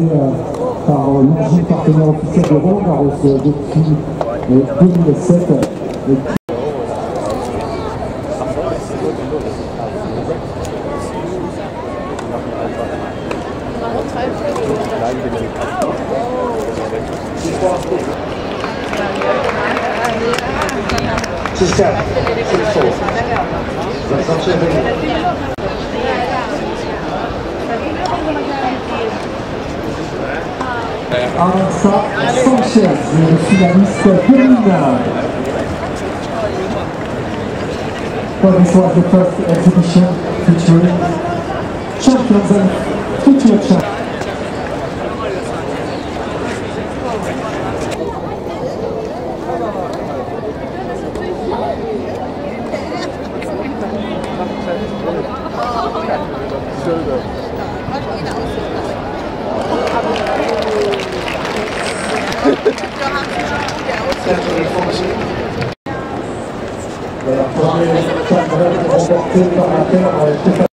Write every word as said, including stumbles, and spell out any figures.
euh, par euh, l'origine partenaire officiel de Roland Garros euh, depuis euh, deux mille sept. Euh, six seven, six four. Let's not say Alexa Sanchez, finaliste féminin. Well, this was the first exhibition featuring champions and future champions. La première remportée par la paire